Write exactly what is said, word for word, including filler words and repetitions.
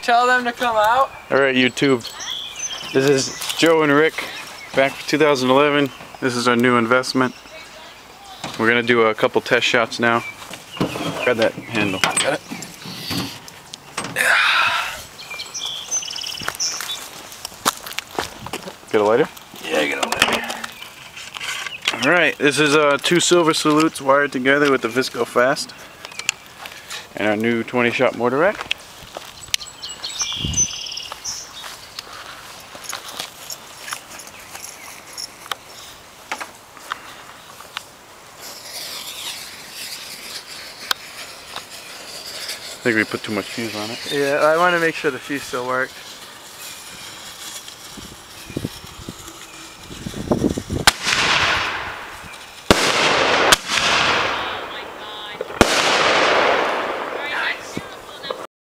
tell them to come out? Alright, YouTube. This is Joe and Rick back for two thousand eleven. This is our new investment. We're going to do a couple test shots now. Grab that handle. Got it? Get a lighter? Yeah, get a lighter. Alright, this is uh, two silver salutes wired together with the Visco Fast. And our new twenty shot mortar rack. I think we put too much fuse on it. Yeah, I want to make sure the fuse still works.